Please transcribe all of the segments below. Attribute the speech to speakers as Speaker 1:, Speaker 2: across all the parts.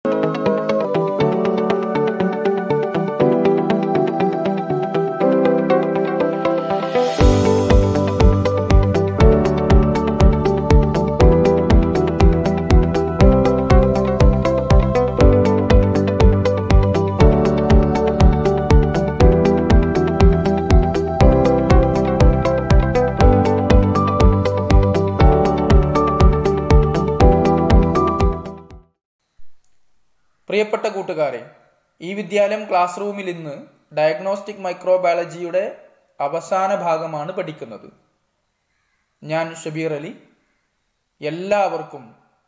Speaker 1: പ്രിയപ്പെട്ട കൂട്ടുകാരെ, ഈ വിദ്യാലയം ക്ലാസ് റൂമിൽ ഇന്ന് ഡയഗ്നോസ്റ്റിക് മൈക്രോബയോളജിയുടെ അവസാന ഭാഗമാണ് പഠിക്കുന്നത്. ഞാൻ ഷബീർ അലി. എല്ലാവർക്കും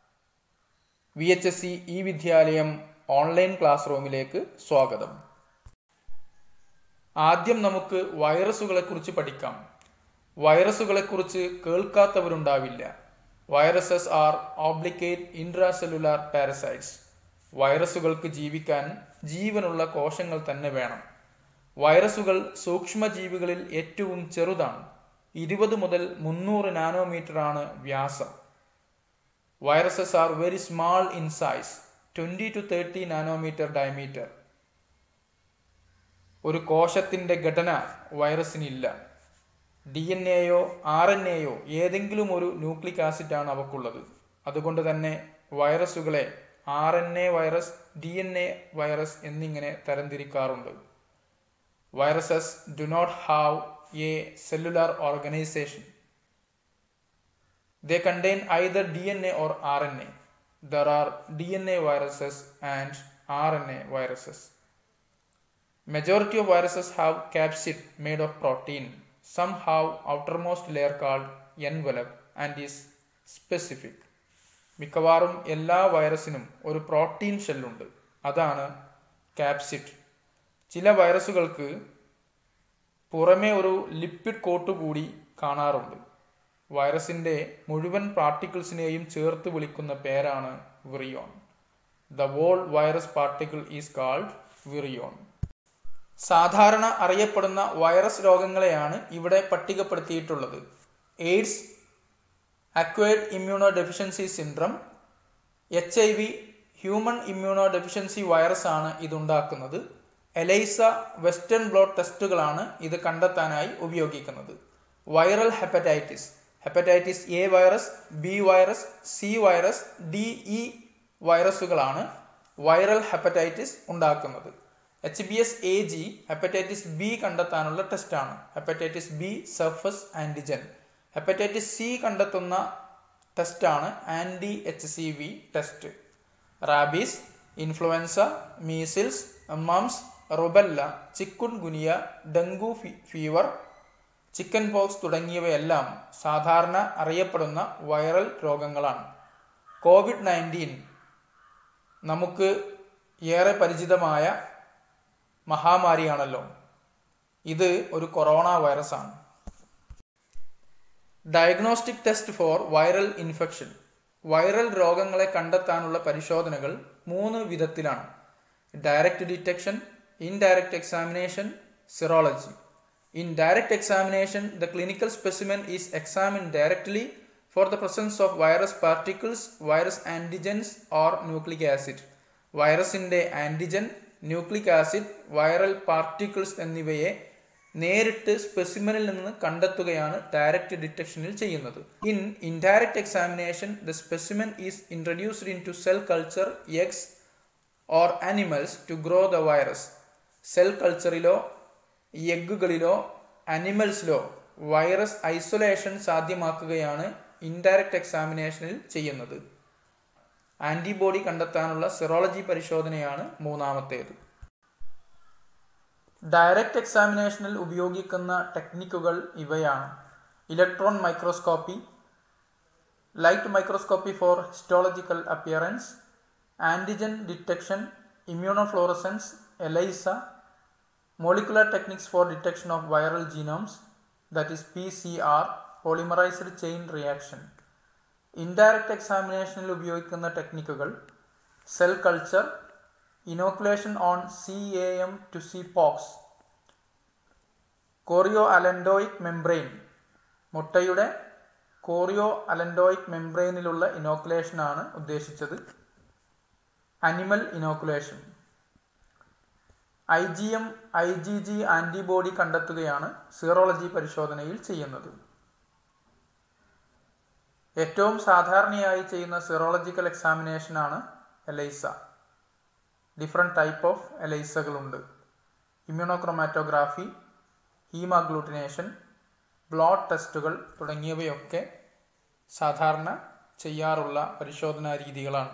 Speaker 1: VHSE ഈ വിദ്യാലയം ഓൺലൈൻ ക്ലാസ് റൂമിലേക്ക് സ്വാഗതം. ആദ്യം നമുക്ക് വൈറസുകളെക്കുറിച്ച് പഠിക്കാം. വൈറസുകളെക്കുറിച്ച് കേൾക്കാത്തവരുണ്ടാവില്ല. Viruses are obligate intracellular parasites. വൈറസുകൾക്ക് ജീവിക്കാൻ ജീവനുള്ള കോശങ്ങൾ തന്നെ വേണം. വൈറസുകൾ സൂക്ഷ്മജീവികളിൽ ഏറ്റവും ചെറുതാണ്. 20 മുതൽ 300 നാനോമീറ്റർ ആണ് വ്യാസം. Viruses are very small in size, 20 to 30 nanometre diameter. ഒരു കോശത്തിൻ്റെ ഘടന വൈറസിനില്ല. DNA-യോ RNA-യോ ഏതെങ്കിലും ഒരു ന്യൂക്ലിക് ആസിഡാണ് അവക്കുള്ളത്. അതുകൊണ്ട് തന്നെ വൈറസുകളെ RNA വൈറസ്, DNA വൈറസ് എന്നിങ്ങനെ തരംതിരിക്കാറുണ്ട്. Viruses do not have a cellular organisation. They contain either DNA or RNA. There are DNA viruses and RNA viruses. Majority of viruses have capsid made of protein. Some have outermost layer called envelope and is specific. മിക്കവാറും എല്ലാ വൈറസിനും ഒരു protein ഷെല്ലുണ്ട്, അതാണ് കാപ്സിഡ്. ചില വൈറസുകൾക്ക് പുറമേ ഒരു lipid coat കൂടി കാണാറുണ്ട്. വൈറസിൻ്റെ മുഴുവൻ പാർട്ടിക്കിൾസിനെയും ചേർത്ത് വിളിക്കുന്ന പേരാണ് virion. The whole virus particle is called virion. സാധാരണ അറിയപ്പെടുന്ന വൈറസ് രോഗങ്ങളെയാണ് ഇവിടെ പട്ടികപ്പെടുത്തിയിട്ടുള്ളത്. AIDS, acquired immunodeficiency syndrome, HIV human immunodeficiency virus ആണ് ഇതുണ്ടാക്കുന്നത്. എലൈസ വെസ്റ്റേൺ ബ്ലോട്ട് ടെസ്റ്റുകളാണ് ഇത് കണ്ടെത്താനായി ഉപയോഗിക്കുന്നത്. Viral hepatitis, hepatitis A virus, B virus, C virus, DE വൈറസുകളാണ് വൈറൽ ഹെപ്പറ്റൈറ്റിസ് ഉണ്ടാക്കുന്നത്. HBsAg ഹെപ്പറ്റൈറ്റിസ് B കണ്ടെത്താനുള്ള ടെസ്റ്റാണ്. Hepatitis B surface antigen. Hepatitis C കണ്ടെത്തുന്ന ടെസ്റ്റാണ് anti-HCV test. Rabies, influenza, measles, mumps, rubella, ചിക്കുൻ ഗുനിയ, dengue fever, chicken pox തുടങ്ങിയവയെല്ലാം സാധാരണ അറിയപ്പെടുന്ന viral രോഗങ്ങളാണ്. COVID-19 നമുക്ക് ഏറെ പരിചിതമായ മഹാമാരിയാണല്ലോ. ഇത് ഒരു കൊറോണ വൈറസാണ്. Diagnostic test for viral infection. Viral രോഗങ്ങളെ കണ്ടെത്താനുള്ള പരിശോധനകൾ 3 വിധത്തിലാണ്: direct detection, indirect examination, serology. In direct examination, the clinical specimen is examined directly for the presence of virus particles, virus antigens or nucleic acid. വൈറസിൻ്റെ antigen, nucleic acid, viral particles എന്നിവയെ നേരിട്ട് സ്പെസിമെനിൽ നിന്ന് കണ്ടെത്തുകയാണ് ഡയറക്റ്റ് ഡിറ്റക്ഷനിൽ ചെയ്യുന്നത്. In indirect examination, the specimen is introduced into cell culture, eggs or animals to grow the virus. Cell കൾച്ചറിലോ എഗ്ഗുകളിലോ ആനിമൽസിലോ വൈറസ് ഐസൊലേഷൻ സാധ്യമാക്കുകയാണ് ഇൻഡയറക്റ്റ് എക്സാമിനേഷനിൽ ചെയ്യുന്നത്. ആൻറ്റിബോഡി കണ്ടെത്താനുള്ള സിറോളജി പരിശോധനയാണ് മൂന്നാമത്തേത്. ഡയറക്റ്റ് എക്സാമിനേഷനിൽ ഉപയോഗിക്കുന്ന ടെക്നിക്കുകൾ ഇവയാണ്: electron microscopy, light microscopy for histological appearance, antigen detection, immunofluorescence, ELISA, molecular techniques for detection of viral genomes, that is PCR, polymerized chain reaction. Indirect എക്സാമിനേഷനിൽ ഉപയോഗിക്കുന്ന ടെക്നിക്കുകൾ: cell culture, inoculation on CAM to C pox, chorioallantoic membrane, മുട്ടയുടെ chorioallantoic മെംബ്രെയിനിലുള്ള ഇനോക്കുലേഷനാണ് ഉദ്ദേശിച്ചത്. Animal inoculation. IgM, IgG antibody കണ്ടെത്തുകയാണ് serology പരിശോധനയിൽ ചെയ്യുന്നത്. ഏറ്റവും സാധാരണയായി ചെയ്യുന്ന സീറോളജിക്കൽ എക്സാമിനേഷനാണ് എലൈസ. ഡിഫറെൻറ്റ് ടൈപ്പ് ഓഫ് എലൈസകളുണ്ട്. ഇമ്മ്യൂണോക്രൊമാറ്റോഗ്രാഫി, ഹീമാഗ്ലൂട്ടിനേഷൻ, ബ്ലോഡ് ടെസ്റ്റുകൾ തുടങ്ങിയവയൊക്കെ സാധാരണ ചെയ്യാറുള്ള പരിശോധനാ രീതികളാണ്.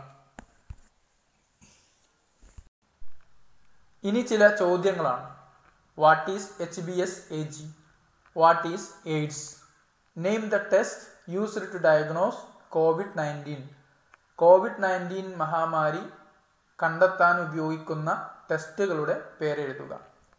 Speaker 1: ഇനി ചില ചോദ്യങ്ങളാണ്. What is HBsAg? What is AIDS? Name the test used to diagnose COVID-19. COVID-19 മഹാമാരി കണ്ടെത്താൻ ഉപയോഗിക്കുന്ന ടെസ്റ്റുകളുടെ പേരെഴുതുക.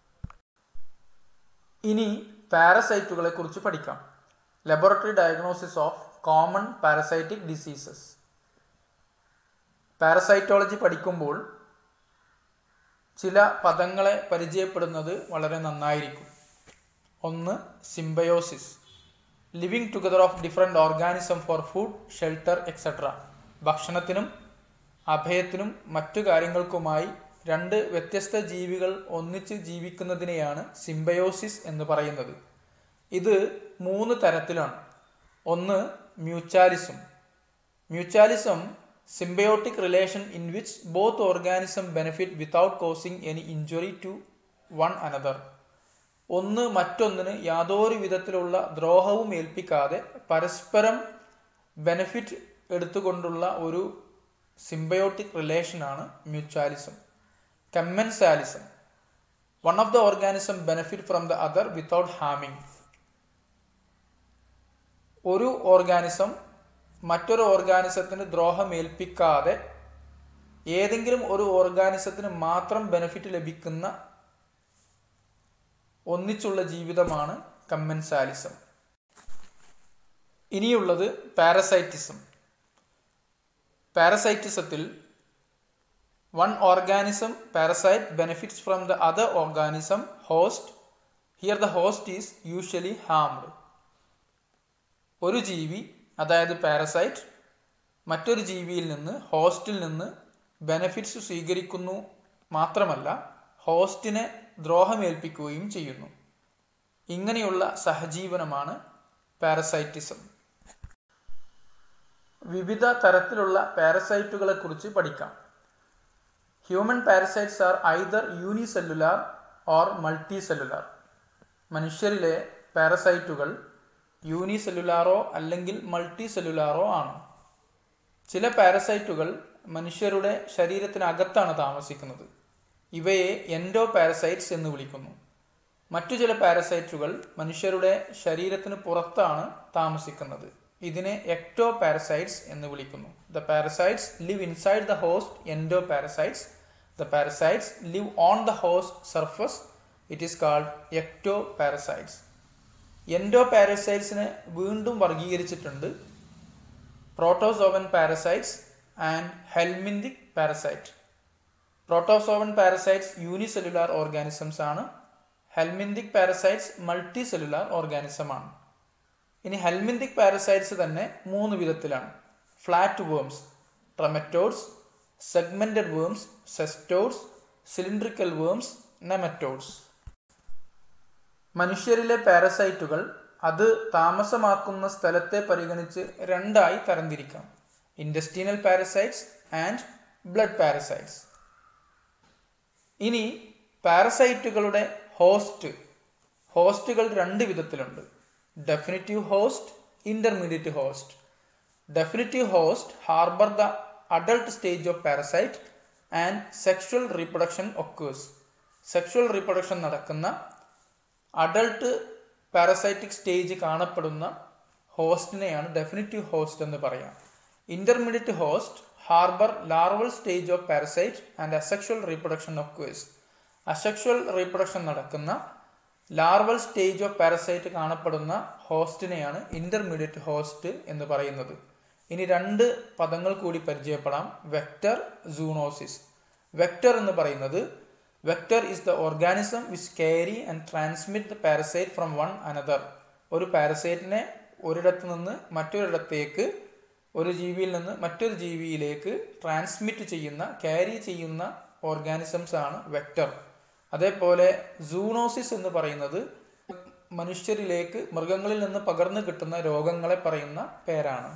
Speaker 1: ഇനി പാരസൈറ്റുകളെ കുറിച്ച് പഠിക്കാം. Laboratory diagnosis of common parasitic diseases. Parasitology പഠിക്കുമ്പോൾ ചില പദങ്ങളെ പരിചയപ്പെടുന്നത് വളരെ നന്നായിരിക്കും. ഒന്ന്, symbiosis, living together of different organism for food, shelter etcetera. ഭക്ഷണത്തിനും അഭയത്തിനും മറ്റു കാര്യങ്ങൾക്കുമായി രണ്ട് വ്യത്യസ്ത ജീവികൾ ഒന്നിച്ച് ജീവിക്കുന്നതിനെയാണ് സിംബയോസിസ് എന്ന് പറയുന്നത്. ഇത് 3 തരത്തിലാണ്. ഒന്ന്, മ്യൂച്വാലിസം. മ്യൂച്വാലിസം, symbiotic relation in which both organisms benefit without causing any injury to one another. ഒന്ന് മറ്റൊന്നിന് യാതൊരു വിധത്തിലുള്ള ദ്രോഹവും ഏൽപ്പിക്കാതെ പരസ്പരം ബെനിഫിറ്റ് എടുത്തുകൊണ്ടുള്ള ഒരു സിംബയോട്ടിക് റിലേഷനാണ് mutualism. Commensalism, one of the organism benefit from the other without ഹാമിങ്. ഒരു ഓർഗാനിസം മറ്റൊരു ഓർഗാനിസത്തിന് ദ്രോഹം ഏൽപ്പിക്കാതെ ഏതെങ്കിലും ഒരു ഓർഗാനിസത്തിന് മാത്രം ബെനിഫിറ്റ് ലഭിക്കുന്ന ഒന്നിച്ചുള്ള ജീവിതമാണ് കമ്മൻസാലിസം. ഇനിയുള്ളത് പാരസൈറ്റിസം. പാരസൈറ്റിസത്തിൽ one organism parasite benefits from the other organism host. Here the host is usually harmed. ഒരു ജീവി, അതായത് പാരസൈറ്റ്, മറ്റൊരു ജീവിയിൽ നിന്ന്, ഹോസ്റ്റിൽ നിന്ന് ബെനഫിറ്റ്സ് സ്വീകരിക്കുന്നു മാത്രമല്ല ഹോസ്റ്റിനെ ദ്രോഹമേൽപ്പിക്കുകയും ചെയ്യുന്നു. ഇങ്ങനെയുള്ള സഹജീവനമാണ് പാരസൈറ്റിസം. വിവിധ തരത്തിലുള്ള പാരസൈറ്റുകളെ കുറിച്ച് പഠിക്കാം. Human parasites are either unicellular or multicellular. മനുഷ്യരിലെ പാരസൈറ്റുകൾ യൂണിസെല്ലുലാറോ അല്ലെങ്കിൽ മൾട്ടി സെല്ലുലാറോ ആണ്. ചില പാരസൈറ്റുകൾ മനുഷ്യരുടെ ശരീരത്തിനകത്താണ് താമസിക്കുന്നത്. ഇവയെ എൻഡോ പാരസൈറ്റ്സ് എന്ന് വിളിക്കുന്നു. മറ്റു ചില പാരസൈറ്റുകൾ മനുഷ്യരുടെ ശരീരത്തിന് പുറത്താണ് താമസിക്കുന്നത്. ഇതിനെ എക്ടോ പാരസൈറ്റ്സ് എന്ന് വിളിക്കുന്നു. The parasites live inside the host, endoparasites. The parasites live on the host surface. It is called ectoparasites. എൻഡോ പാരസൈറ്റ്സിനെ വീണ്ടും വർഗീകരിച്ചിട്ടുണ്ട്. Protozoan parasites and helminthic parasite. Protozoan parasites unicellular organisms ആണ്. Helminthic parasites multicellular organism ആണ്. ഇനി helminthic parasites തന്നെ 3 വിധത്തിലാണ്. Flat worms, trematodes, segmented worms, cestodes, cylindrical worms, nematodes. മനുഷ്യരിലെ പാരസൈറ്റുകൾ അത് താമസമാക്കുന്ന സ്ഥലത്തെ പരിഗണിച്ച് 2ആയി തരംതിരിക്കാം. Intestinal parasites and blood parasites. ഇനി പാരസൈറ്റുകളുടെ ഹോസ്റ്റുകൾ 2 വിധത്തിലുണ്ട്. Definitive host, intermediate host. Definitive host harbour the adult stage of parasite and sexual reproduction occurs. Sexual reproduction നടക്കുന്ന അഡൾട്ട് പാരസൈറ്റിക് സ്റ്റേജ് കാണപ്പെടുന്ന ഹോസ്റ്റിനെയാണ് ഡെഫിനിറ്റീവ് ഹോസ്റ്റ് എന്ന് പറയാം. Intermediate host harbour larval stage of parasite and asexual reproduction occurs. Asexual reproduction നടക്കുന്ന larval stage of parasite കാണപ്പെടുന്ന ഹോസ്റ്റിനെയാണ് intermediate host എന്ന് പറയുന്നത്. ഇനി 2 പദങ്ങൾ കൂടി പരിചയപ്പെടാം. Vector, zoonosis. വെക്റ്റർ എന്ന് പറയുന്നത്, vector is the organism which carry and transmit the parasite from one another. ഒരു പാരസൈറ്റിനെ ഒരിടത്ത് നിന്ന് മറ്റൊരിടത്തേക്ക് ഒരു ജീവിയിൽ നിന്ന് മറ്റൊരു ജീവിയിലേക്ക് ട്രാൻസ്മിറ്റ് ചെയ്യുന്ന, ക്യാരി ചെയ്യുന്ന ഓർഗാനിസംസ് ആണ് വെക്ടർ. അതേപോലെ സൂനോസിസ് എന്ന് പറയുന്നത് മനുഷ്യരിലേക്ക് മൃഗങ്ങളിൽ നിന്ന് പകർന്നു കിട്ടുന്ന രോഗങ്ങളെ പറയുന്ന പേരാണ്.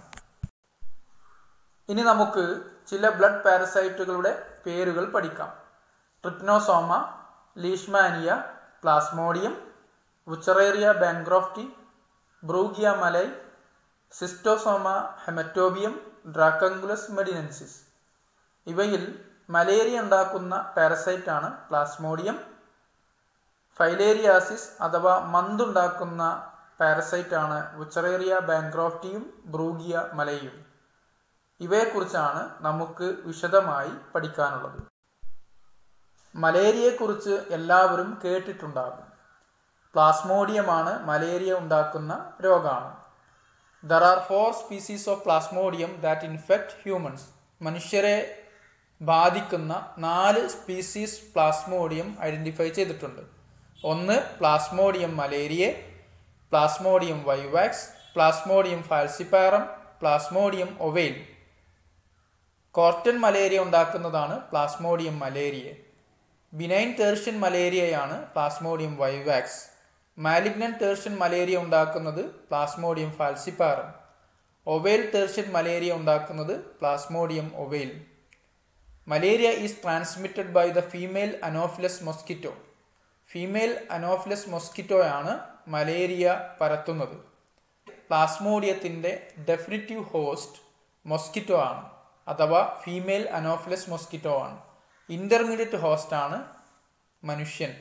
Speaker 1: ഇനി നമുക്ക് ചില ബ്ലഡ് പാരസൈറ്റുകളുടെ പേരുകൾ പഠിക്കാം. Trypanosoma, leishmania, plasmodium, wuchereria bancrofti, brugia malayi, schistosoma haematobium, dracunculus medinensis. ഇവയിൽ മലേറിയ ഉണ്ടാക്കുന്ന പാരസൈറ്റാണ് പ്ലാസ്മോഡിയം. ഫൈലേരിയാസിസ് അഥവാ മന്തുണ്ടാക്കുന്ന പാരസൈറ്റാണ് വുച്ചറേറിയ ബാങ്ക്രോഫ്റ്റിയും ബ്രൂഗിയ മലയും. ഇവയെക്കുറിച്ചാണ് നമുക്ക് വിശദമായി പഠിക്കാനുള്ളത്. മലേറിയയെക്കുറിച്ച് എല്ലാവരും കേട്ടിട്ടുണ്ടാകും. പ്ലാസ്മോഡിയമാണ് മലേറിയ ഉണ്ടാക്കുന്ന രോഗാണു. There are 4 species of Plasmodium that infect humans. മനുഷ്യരെ ബാധിക്കുന്ന 4 സ്പീസീസ് പ്ലാസ്മോഡിയം ഐഡൻറ്റിഫൈ ചെയ്തിട്ടുണ്ട്. ഒന്ന് plasmodium malariae, plasmodium vivax, plasmodium falciparum, plasmodium ovale. Quartan malaria ഉണ്ടാക്കുന്നതാണ് പ്ലാസ്മോഡിയം മലേറിയ. ബിനൈൻ ടേർഷ്യൻ മലേറിയയാണ് plasmodium vivax. Malignant tertian malaria ഉണ്ടാക്കുന്നത് plasmodium falciparum. Ovale tertian malaria ഉണ്ടാക്കുന്നത് plasmodium ovale. Malaria is transmitted by the female anopheles mosquito. Female anopheles മൊസ്കിറ്റോയാണ് malaria പരത്തുന്നത്. പ്ലാസ്മോഡിയത്തിൻ്റെ definitive host mosquito ആണ്, അഥവാ female anopheles mosquito ആണ്. Intermediate ഹോസ്റ്റാണ് മനുഷ്യൻ.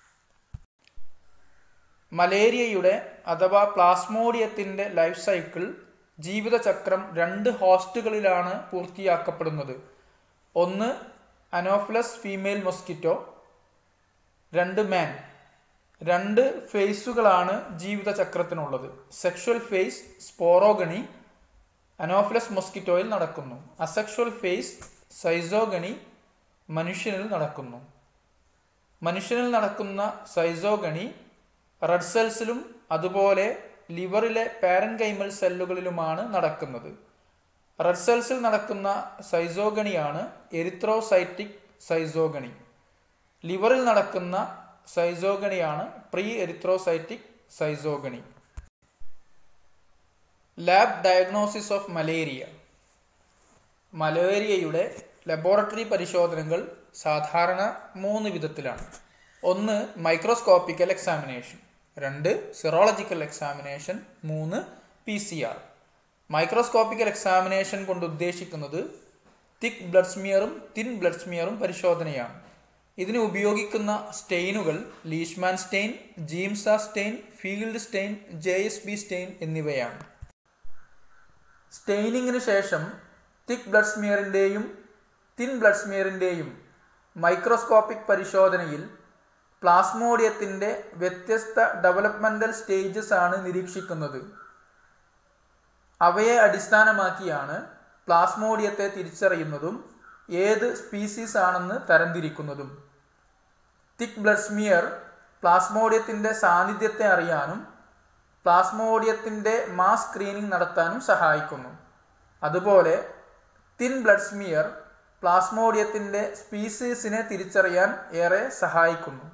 Speaker 1: മലേറിയയുടെ അഥവാ പ്ലാസ്മോഡിയത്തിൻ്റെ ലൈഫ് സൈക്കിൾ ജീവിതചക്രം 2 ഹോസ്റ്റുകളിലാണ് പൂർത്തിയാക്കപ്പെടുന്നത്. ഒന്ന് അനോഫിലസ് ഫീമെയിൽ മൊസ്കിറ്റോ, 2 മാൻ. 2 ഫേസുകളാണ് ജീവിതചക്രത്തിനുള്ളത്. സെക്ഷൽ ഫേസ് സ്പോറോഗണി അനോഫിലസ് മൊസ്കിറ്റോയിൽ നടക്കുന്നു. അസെക്ഷൽ ഫേസ് സൈസോഗണി മനുഷ്യനിൽ നടക്കുന്നു. മനുഷ്യനിൽ നടക്കുന്ന സൈസോഗണി റെഡ് സെൽസിലും അതുപോലെ ലിവറിലെ പാരൻകൈമൽ സെല്ലുകളിലുമാണ് നടക്കുന്നത്. റെഡ് സെൽസിൽ നടക്കുന്ന സൈസോഗണിയാണ് എരിത്രോസൈറ്റിക് സൈസോഗണി. ലിവറിൽ നടക്കുന്ന സൈസോഗണിയാണ് pre erythrocytic schizogony. Lab diagnosis of malaria. മലേറിയയുടെ ലബോറട്ടറി പരിശോധനകൾ സാധാരണ 3 വിധത്തിലാണ്. ഒന്ന് microscopical examination, 2 serological examination, 3 PCR. Microscopical examination കൊണ്ട് ഉദ്ദേശിക്കുന്നത് തിക്ക് ബ്ലഡ് സ്മിയറും തിൻ ബ്ലഡ് സ്മിയറും പരിശോധനയാണ്. ഇതിന് ഉപയോഗിക്കുന്ന സ്റ്റെയിനുകൾ Leishman stain, Giemsa stain, Field stain, JSB stain എന്നിവയാണ്. സ്റ്റെയിനിങ്ങിന് ശേഷം തിക്ക് ബ്ലഡ് സ്മിയറിൻ്റെയും തിൻ ബ്ലഡ് സ്മിയറിൻ്റെയും മൈക്രോസ്കോപ്പിക് പരിശോധനയിൽ പ്ലാസ്മോഡിയത്തിൻ്റെ വ്യത്യസ്ത ഡെവലപ്മെൻ്റൽ സ്റ്റേജസ് ആണ് നിരീക്ഷിക്കുന്നത്. അവയെ അടിസ്ഥാനമാക്കിയാണ് പ്ലാസ്മോഡിയത്തെ തിരിച്ചറിയുന്നതും ഏത് സ്പീസീസ് ആണെന്ന് തരംതിരിക്കുന്നതും. തിക്ക് ബ്ലഡ് സ്മിയർ പ്ലാസ്മോഡിയത്തിൻ്റെ സാന്നിധ്യത്തെ അറിയാനും പ്ലാസ്മോഡിയത്തിൻ്റെ മാസ് സ്ക്രീനിംഗ് നടത്താനും സഹായിക്കുന്നു. അതുപോലെ തിൻ ബ്ലഡ് സ്മിയർ പ്ലാസ്മോഡിയത്തിൻ്റെ സ്പീസീസിനെ തിരിച്ചറിയാൻ ഏറെ സഹായിക്കുന്നു.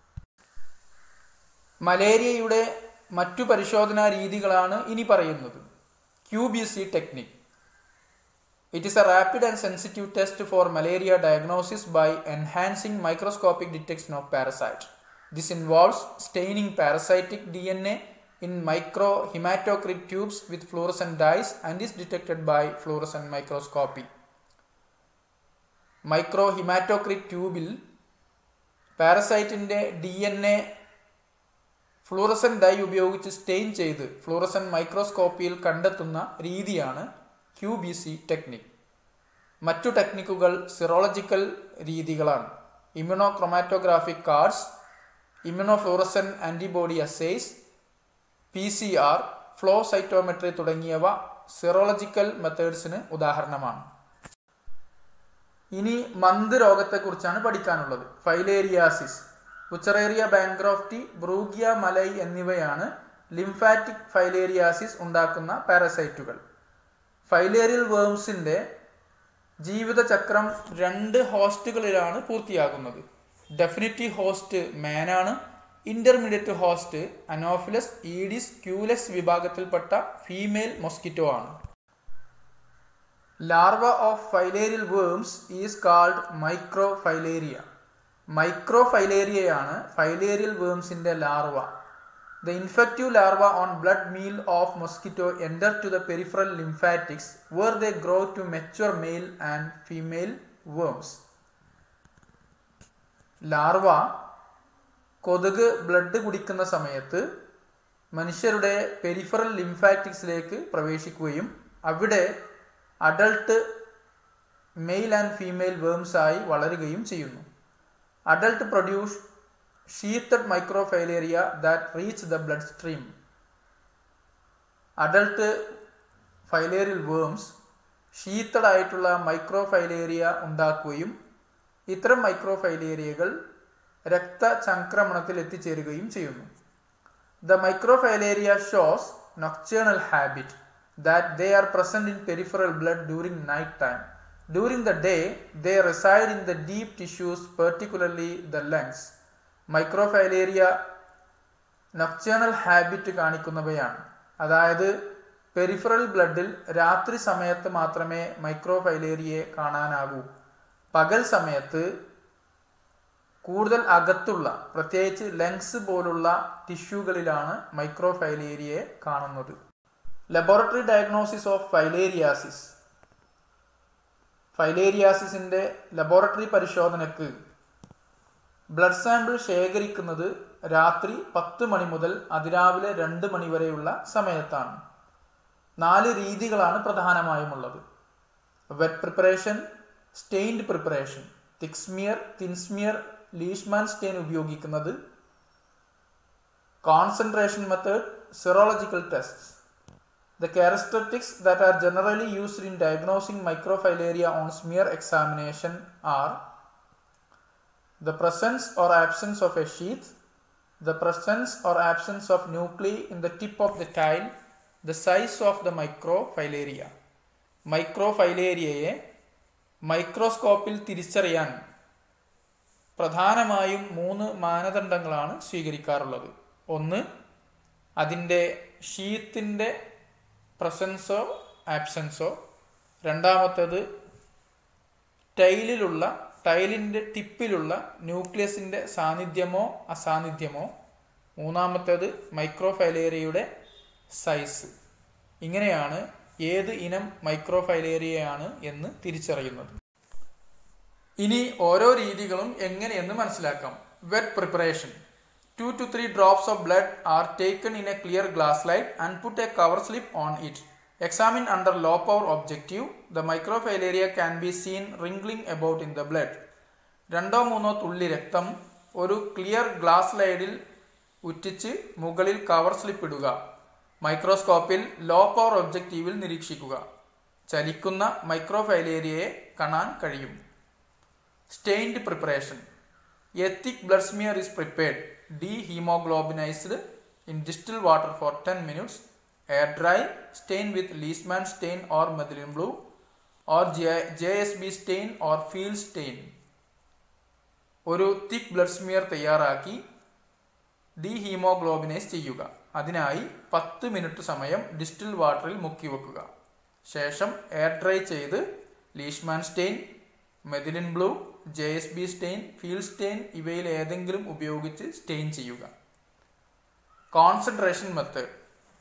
Speaker 1: മലേറിയയുടെ മറ്റു പരിശോധനാ രീതികളാണ് ഇനി പറയുന്നത്. QBC technique. It is a rapid and sensitive test for malaria diagnosis by enhancing microscopic detection of parasite. This involves staining parasitic DNA in microhematocrit tubes with fluorescent dyes and is detected by fluorescent microscopy. Microhaematocrit ട്യൂബിൽ പാരസൈറ്റിൻ്റെ DNA fluorescent dye ഉപയോഗിച്ച് stain ചെയ്ത് fluorescent മൈക്രോസ്കോപ്പിയിൽ കണ്ടെത്തുന്ന രീതിയാണ് QBC technique. മറ്റു ടെക്നിക്കുകൾ serological രീതികളാണ്. Immunochromatographic cards, immunofluorescent antibody assays, PCR, flow cytometry തുടങ്ങിയവ സിറോളജിക്കൽ മെത്തേഡ്സിന് ഉദാഹരണമാണ്. ഇനി മന്ത് രോഗത്തെക്കുറിച്ചാണ് പഠിക്കാനുള്ളത്. ഫൈലേരിയാസിസ്, വുച്ചറേറിയ ബാങ്ക്രോഫ്റ്റി, ബ്രൂഗിയ മലൈ എന്നിവയാണ് ലിംഫാറ്റിക് ഫൈലേരിയാസിസ് ഉണ്ടാക്കുന്ന പാരസൈറ്റുകൾ. ഫൈലേറിയൽ വേംസിൻ്റെ ജീവിതചക്രം 2 ഹോസ്റ്റുകളിലാണ് പൂർത്തിയാകുന്നത്. ഡെഫിനിറ്റീവ് ഹോസ്റ്റ് മാനാണ്. Intermediate host anopheles aedes culex വിഭാഗത്തിൽപ്പെട്ട ഫീമെയിൽ മൊസ്കിറ്റോ ആണ്. Larva of filarial worms is called microfilaria. മൈക്രോഫൈലേരിയയാണ് ഫൈലേറിയൽ വേംസിൻ്റെ larva. The infective larva on blood meal of mosquito enter to the peripheral lymphatics where they grow to mature male and female worms. Larva കൊതുക് blood കുടിക്കുന്ന സമയത്ത് മനുഷ്യരുടെ peripheral ലിംഫാറ്റിക്സിലേക്ക് പ്രവേശിക്കുകയും അവിടെ adult male and female വേംസായി വളരുകയും ചെയ്യുന്നു. Adult produce sheathed microfilaria that reach the bloodstream. Adult filarial worms sheathed ആയിട്ടുള്ള മൈക്രോഫൈലേരിയ ഉണ്ടാക്കുകയും ഇത്തരം മൈക്രോഫൈലേരിയകൾ രക്തചംക്രമണത്തിൽ എത്തിച്ചേരുകയും ചെയ്യുന്നു. The microfilaria shows nocturnal habit that they are present in peripheral blood during night time. During the day, they reside in the deep tissues, particularly the lungs. Microfilaria nocturnal habit കാണിക്കുന്നവയാണ്. അതായത് peripheral ബ്ലഡിൽ രാത്രി സമയത്ത് മാത്രമേ മൈക്രോഫൈലേരിയയെ കാണാനാകൂ. പകൽ സമയത്ത് കൂടുതൽ അകത്തുള്ള പ്രത്യേകിച്ച് ലങ്സ് പോലുള്ള ടിഷ്യൂകളിലാണ് മൈക്രോഫൈലേരിയയെ കാണുന്നത്. Laboratory diagnosis of filariasis. ഫൈലേരിയാസിസിൻ്റെ ലബോറട്ടറി പരിശോധനയ്ക്ക് ബ്ലഡ് സാമ്പിൾ ശേഖരിക്കുന്നത് രാത്രി 10 മണി മുതൽ അതിരാവിലെ 2 മണി വരെയുള്ള സമയത്താണ്. 4 രീതികളാണ് പ്രധാനമായുമുള്ളത്. Wet preparation, stained preparation, thick smear, thin smear, Leishman stain ഉപയോഗിക്കുന്നത്, concentration method, serological tests. The characteristics that are generally used in diagnosing microfilaria on smear examination are the presence or absence of a sheath, the presence or absence of nuclei in the tip of the tile, the size of the microfilaria. മൈക്രോഫൈലേരിയയെ മൈക്രോസ്കോപ്പിൽ തിരിച്ചറിയാൻ പ്രധാനമായും 3 മാനദണ്ഡങ്ങളാണ് സ്വീകരിക്കാറുള്ളത്. ഒന്ന്, അതിൻ്റെ ഷീത്തിൻ്റെ പ്രസൻസോ ആബ്സെൻസോ. രണ്ടാമത്തേത് ടൈലിൻ്റെ ടിപ്പിലുള്ള ന്യൂക്ലിയസിൻ്റെ സാന്നിധ്യമോ അസാന്നിധ്യമോ. മൂന്നാമത്തേത് മൈക്രോഫൈലേരിയയുടെ size. ഇങ്ങനെയാണ് ഏത് ഇനം മൈക്രോഫൈലേരിയയാണ് എന്ന് തിരിച്ചറിയുന്നത്. ഇനി ഓരോ രീതികളും എങ്ങനെയെന്ന് മനസ്സിലാക്കാം. Wet preparation. 2 to 3 drops of blood are taken in a clear glass slide and put a cover slip on it. Examined under low power objective, the microfilaria can be seen wriggling about in the blood. 2-3 തുള്ളി രക്തം ഒരു clear glass സ്ലൈഡിൽ ഉറ്റിച്ച് മുകളിൽ cover slip ഇടുക. മൈക്രോസ്കോപ്പിൽ low power ഒബ്ജക്റ്റീവിൽ നിരീക്ഷിക്കുക. ചലിക്കുന്ന മൈക്രോഫൈലേരിയയെ കാണാൻ കഴിയും. Stained preparation. A thick blood smear is prepared, dehemoglobinized in distilled water for 10 minutes. Air dry, stain with Leishman stain or methylene blue or JSB stain or field stain. ഒരു തിക്ക് blood smear തയ്യാറാക്കി ഡീഹീമോഗ്ലോബിനൈസ് ചെയ്യുക. അതിനായി 10 minute സമയം distil വാട്ടറിൽ മുക്കി വെക്കുക. ശേഷം air dry ചെയ്ത് Leishman stain, methylene blue, JSB stain, Field stain ഇവയിൽ ഏതെങ്കിലും ഉപയോഗിച്ച് സ്റ്റെയിൻ ചെയ്യുക. Concentration method.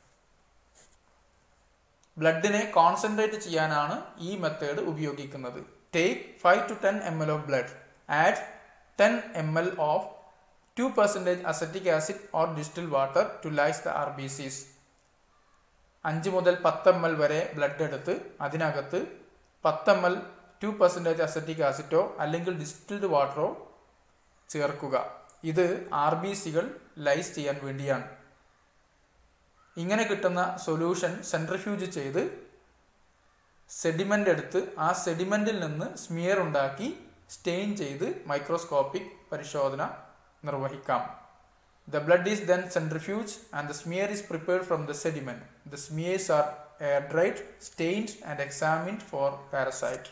Speaker 1: ബ്ലഡിനെ കോൺസെൻട്രേറ്റ് ചെയ്യാനാണ് ഈ മെത്തേഡ് ഉപയോഗിക്കുന്നത്. Take 5 to 10 ml of blood. Add 10 ml of 2% acetic acid or distilled water to lyse the RBCs. 5 മുതൽ 10 ml വരെ blood എടുത്ത് അതിനകത്ത് 10 ml 2% അസറ്റിക് ആസിഡോ അല്ലെങ്കിൽ ഡിസ്റ്റിൽഡ് വാട്ടറോ ചേർക്കുക. ഇത് RBCകൾ ലൈസ് ചെയ്യാൻ വേണ്ടിയാണ്. ഇങ്ങനെ കിട്ടുന്ന സൊല്യൂഷൻ സെൻട്രിഫ്യൂജ് ചെയ്ത് സെഡിമെൻ്റ് എടുത്ത് ആ സെഡിമെൻറ്റിൽ നിന്ന് സ്മിയർ ഉണ്ടാക്കി സ്റ്റെയിൻ ചെയ്ത് മൈക്രോസ്കോപ്പിക് പരിശോധന നിർവഹിക്കാം. The blood is then centrifuged and the smear is prepared from the sediment. The smears are air dried, stained and examined for parasite.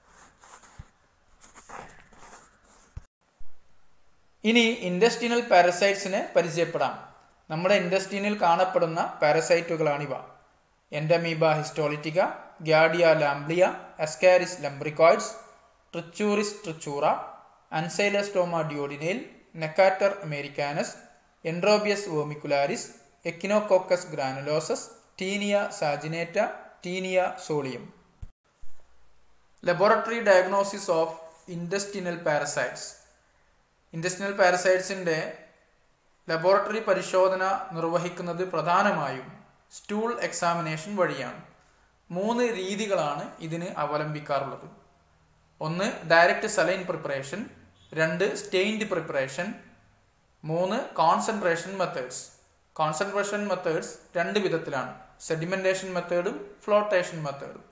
Speaker 1: ഇനി ഇൻഡസ്ട്രിയൽ പാരസൈറ്റ്സിനെ പരിചയപ്പെടാം. നമ്മുടെ ഇൻഡസ്ട്രിയിൽ കാണപ്പെടുന്ന പാരസൈറ്റുകളാണിവ. എൻഡമീബ ഹിസ്റ്റോളിറ്റിക്ക, ഗ്യാഡിയ lamblia, ascaris lumbricoides, trichuris trichiura, ancylostoma duodenale, necator americanus, enterobius vermicularis, echinococcus granulosus, taenia saginata, taenia solium. Laboratory diagnosis of industrial parasites. Industrial പാരസൈറ്റ്സിൻ്റെ laboratory പരിശോധന നിർവഹിക്കുന്നത് പ്രധാനമായും സ്റ്റൂൾ എക്സാമിനേഷൻ വഴിയാണ്. 3 രീതികളാണ് ഇതിന് അവലംബിക്കാറുള്ളത്. 1 direct saline preparation, 2 stained preparation, 3 concentration methods. Concentration methods 2 വിധത്തിലാണ്, sedimentation മെത്തേഡും ഫ്ലോട്ടേഷൻ മെത്തേഡും.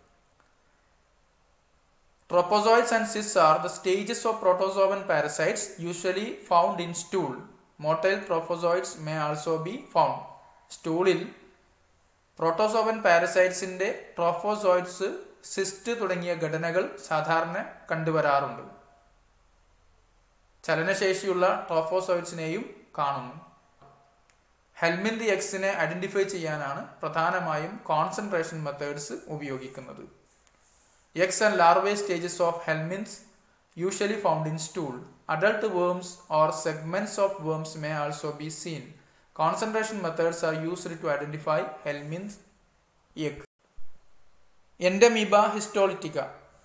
Speaker 1: Tropozoites and cysts are the stages of protozoan parasites usually found in stool. Motile tropozoites may also be found. സ്റ്റൂളിൽ protozoan പാരസൈറ്റ്സിൻ്റെ ട്രോഫോസോയിഡ്സ്, സിസ്റ്റ് തുടങ്ങിയ ഘടനകൾ സാധാരണ കണ്ടുവരാറുണ്ട്. ചലനശേഷിയുള്ള ട്രോഫോസോയിഡ്സിനെയും കാണുന്നു. ഹെൽമിന്ത് എക്സിനെ ഐഡന്റിഫൈ ചെയ്യാനാണ് പ്രധാനമായും കോൺസെൻട്രേഷൻ മെത്തേഡ്സ് ഉപയോഗിക്കുന്നത്. Eggs and larvae stages of helminths usually found in stool. Adult worms or segments of worms may also be seen. Concentration methods are used to identify helminth egg. Endameba histolytica.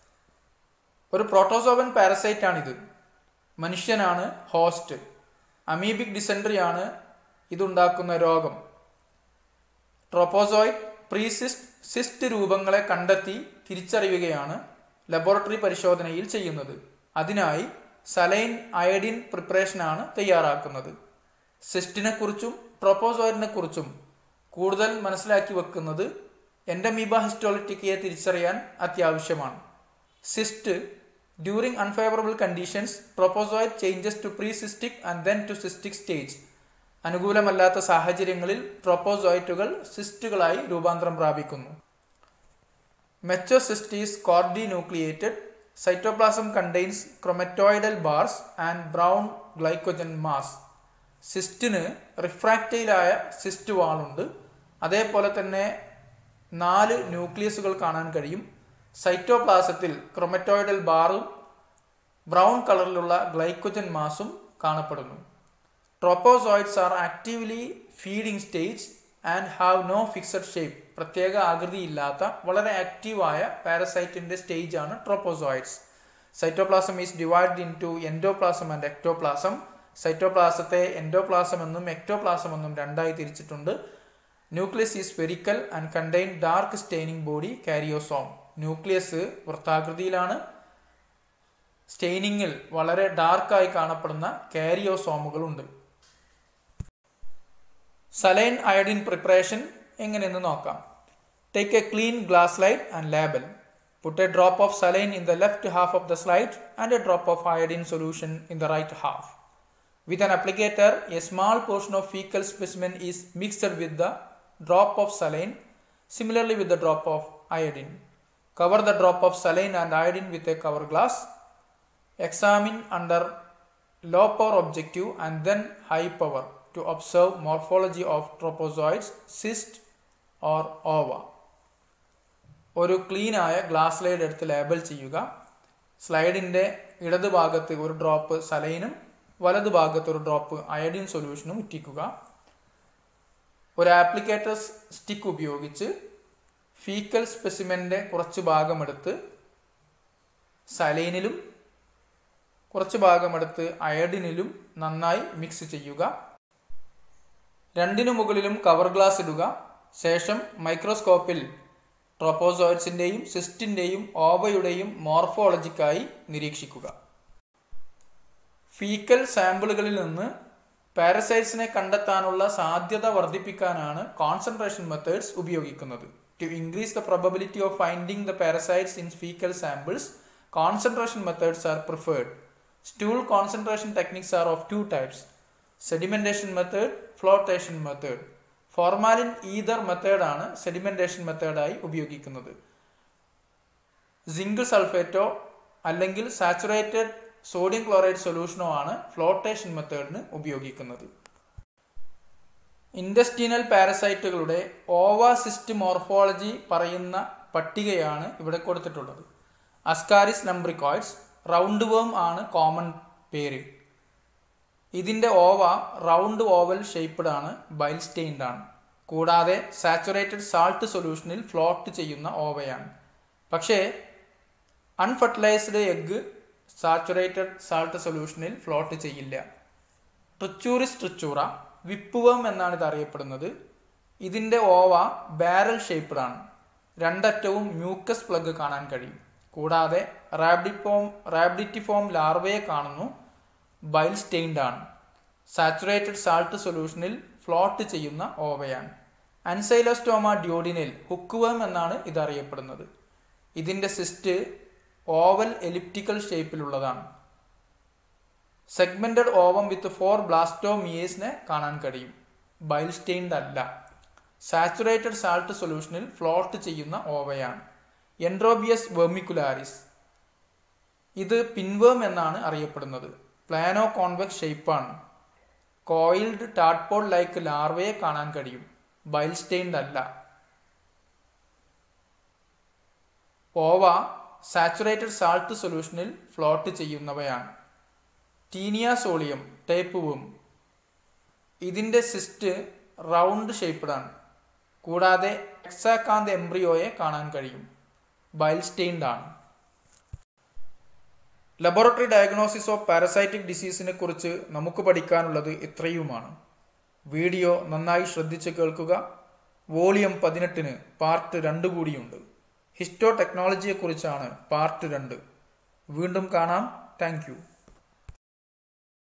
Speaker 1: ഒരു protozoan parasite ആണിത്. മനുഷ്യനാണ് host. Amoebic dysentery ആണ് ഇതുണ്ടാക്കുന്ന രോഗം. ട്രോപ്പോസോയിഡ്, പ്രീസിസ്റ്റ്, cyst രൂപങ്ങളെ കണ്ടെത്തി തിരിച്ചറിയുകയാണ് laboratory പരിശോധനയിൽ ചെയ്യുന്നത്. അതിനായി സലൈൻ അയഡിൻ പ്രിപ്പറേഷനാണ് തയ്യാറാക്കുന്നത്. സിസ്റ്റിനെ കുറിച്ചും ട്രോപ്പോസോയിഡിനെ കുറിച്ചും കൂടുതൽ മനസ്സിലാക്കി വെക്കുന്നത് എൻഡമീബ ഹിസ്റ്റോളിറ്റിക്കയെ തിരിച്ചറിയാൻ അത്യാവശ്യമാണ്. Cyst during unfavourable conditions trophozoite changes to precystic and then to cystic stage. അനുകൂലമല്ലാത്ത സാഹചര്യങ്ങളിൽ ട്രോപ്പോസോയിറ്റുകൾ സിസ്റ്റുകളായി രൂപാന്തരം പ്രാപിക്കുന്നു. Mature cyst is quadrinucleated. Cytoplasm contains chromatoidal bars and brown glycogen mass. സിസ്റ്റിന് റിഫ്രാക്റ്റൈലായ സിസ്റ്റ് വാളുണ്ട്. അതേപോലെ തന്നെ 4 ന്യൂക്ലിയസുകൾ കാണാൻ കഴിയും. സൈറ്റോപ്ലാസത്തിൽ ക്രൊമറ്റോയിഡൽ ബാറും ബ്രൗൺ കളറിലുള്ള ഗ്ലൈക്കോജൻ മാസും കാണപ്പെടുന്നു. Trophozoites are actively feeding stage and have no fixed shape. പ്രത്യേക ആകൃതിയില്ലാത്ത വളരെ ആക്റ്റീവായ പാരസൈറ്റിൻ്റെ സ്റ്റേജ് ആണ് trophozoites. Cytoplasm is divided into endoplasm and ectoplasm. സൈറ്റോപ്ലാസത്തെ എൻഡോപ്ലാസം എന്നും എക്ടോപ്ലാസം എന്നും 2ആയി തിരിച്ചിട്ടുണ്ട്. Nucleus is spherical and contain dark staining body karyosome. Nucleus വൃത്താകൃതിയിലാണ്. സ്റ്റെയിനിങ്ങിൽ വളരെ ഡാർക്കായി കാണപ്പെടുന്ന കാരിയോസോമുകളുണ്ട്. സലൈൻ അയഡിൻ പ്രിപ്പറേഷൻ എങ്ങനെയെന്ന് നോക്കാം. Take a clean glass slide and label. Put a drop of saline in the left half of the slide and a drop of iodine solution in the right half. With an applicator, a small portion of fecal specimen is mixed with the drop of saline, similarly with the drop of iodine. Cover the drop of saline and iodine with a cover glass. Examine under low power objective and then high power to observe morphology of tropozoids, cyst or ova. ഒരു ക്ലീനായ glass slide എടുത്ത് label ചെയ്യുക. സ്ലൈഡിൻ്റെ ഇടതുഭാഗത്ത് ഒരു drop സലൈനും വലതു ഭാഗത്ത് ഒരു drop iodine സൊല്യൂഷനും ഇറ്റിക്കുക. ഒരു ആപ്ലിക്കേറ്റർ സ്റ്റിക്ക് ഉപയോഗിച്ച് ഫീക്കൽ സ്പെസിമെൻ്റെ കുറച്ച് ഭാഗമെടുത്ത് സലൈനിലും കുറച്ച് ഭാഗമെടുത്ത് അയഡിനിലും നന്നായി മിക്സ് ചെയ്യുക. 2 മുകളിലും കവർ ഗ്ലാസ് ഇടുക. ശേഷം മൈക്രോസ്കോപ്പിൽ ട്രോപ്പോസോയിഡ്സിൻ്റെയും സിസ്റ്റിൻ്റെയും ഓവയുടെയും മോർഫോളജിക്കായി നിരീക്ഷിക്കുക. ഫീക്കൽ സാമ്പിളുകളിൽ നിന്ന് പാരസൈറ്റ്സിനെ കണ്ടെത്താനുള്ള സാധ്യത വർദ്ധിപ്പിക്കാനാണ് കോൺസെൻട്രേഷൻ മെത്തേഡ്സ് ഉപയോഗിക്കുന്നത്. To increase the probability of finding the parasites in faecal samples, concentration methods are preferred. Stool concentration techniques are of 2 types: sedimentation method, flotation method. Formalin ether മെത്തേഡാണ് സെഡിമെന്റേഷൻ മെത്തേഡായി ഉപയോഗിക്കുന്നത്. Zinc സൾഫേറ്റോ അല്ലെങ്കിൽ saturated sodium chloride സൊല്യൂഷനോ ആണ് flotation മെത്തേഡിന് ഉപയോഗിക്കുന്നത്. ഇൻഡസ്ട്രീനൽ പാരസൈറ്റുകളുടെ ഓവാസിസ്റ്റ് morphology പറയുന്ന പട്ടികയാണ് ഇവിടെ കൊടുത്തിട്ടുള്ളത്. അസ്കാരിസ് ലംബ്രിക്കോയിഡ്സ് റൗണ്ട് വേം ആണ് കോമൺ പേര്. ഇതിൻ്റെ ഓവ റൗണ്ട് ഓവൽ ഷേപ്പ്ഡ് ആണ്, ബൈൽ സ്റ്റെയിൻഡ് ആണ്. കൂടാതെ സാച്ചുറേറ്റഡ് സാൾട്ട് സൊല്യൂഷനിൽ ഫ്ലോട്ട് ചെയ്യുന്ന ഓവയാണ്. പക്ഷേ അൺഫെർട്ടിലൈസ്ഡ് എഗ്ഗ് സാച്ചുറേറ്റഡ് സാൾട്ട് സൊല്യൂഷനിൽ ഫ്ലോട്ട് ചെയ്യില്ല. ട്രിച്ചൂറിസ് ട്രിച്ചൂറ വിപ്പുവം എന്നാണ് ഇത് അറിയപ്പെടുന്നത്. ഇതിൻ്റെ ഓവ ബാരൽ ഷേപ്പ്ഡ് ആണ്. രണ്ടറ്റവും മ്യൂക്കസ് പ്ലഗ് കാണാൻ കഴിയും. കൂടാതെ റാബ്ഡിറ്റിഫോം ലാർവയെ കാണുന്നു, ബൈൽ സ്റ്റെയിൻഡ് ആണ്. സാച്ചുറേറ്റഡ് സാൾട്ട് സൊല്യൂഷനിൽ ഫ്ലോട്ട് ചെയ്യുന്ന ഓവയാണ്. അൻസൈലോസ്റ്റോമ ഡ്യോഡിനൽ ഹുക്ക്വേം എന്നാണ് ഇത് അറിയപ്പെടുന്നത്. ഇതിൻ്റെ സിസ്റ്റ് ഓവൽ എലിപ്റ്റിക്കൽ ഷേപ്പിലുള്ളതാണ്. സെഗ്മെന്റഡ് ഓവം വിത്ത് 4 ബ്ലാസ്റ്റോമിയേസിനെ കാണാൻ കഴിയും. ബൈൽ സ്റ്റെയിൻഡ് അല്ല. സാച്ചുറേറ്റഡ് സാൾട്ട് സൊല്യൂഷനിൽ ഫ്ലോട്ട് ചെയ്യുന്ന ഓവയാണ്. എൻഡ്രോബിയസ് വെർമിക്കുലാരിസ് ഇത് പിൻവേം എന്നാണ് അറിയപ്പെടുന്നത്. പ്ലാനോ കോൺവെക്സ് ഷേപ്പാണ്. കോയിൽഡ് ടാഡ്പോൾ ലൈക്ക് ലാർവയെ കാണാൻ കഴിയും. ബൈൽ സ്റ്റെയിൻഡ് അല്ല. ഓവ സാച്ചുറേറ്റഡ് സാൾട്ട് സൊല്യൂഷനിൽ ഫ്ലോട്ട് ചെയ്യുന്നവയാണ്. ടീനിയ സോളിയം ടേപ്പ് വേം ഇതിൻ്റെ സിസ്റ്റ് റൗണ്ട് ഷേപ്പ്ഡ് ആണ്. കൂടാതെ ഹെക്സാകാന്ത എംബ്രിയോയെ കാണാൻ കഴിയും. ബൈൽ സ്റ്റെയിൻഡ് ആണ്. ലബോറട്ടറി ഡയഗ്നോസിസ് ഓഫ് പാരസൈറ്റിക് ഡിസീസിനെ കുറിച്ച് നമുക്ക് പഠിക്കാനുള്ളത് ഇത്രയുമാണ്. വീഡിയോ നന്നായി ശ്രദ്ധിച്ച് കേൾക്കുക. വോളിയം 18 പാർട്ട് 2 കൂടിയുണ്ട്. ഹിസ്റ്റോ ടെക്നോളജിയെക്കുറിച്ചാണ് പാർട്ട് 2. വീണ്ടും കാണാം. Thank U.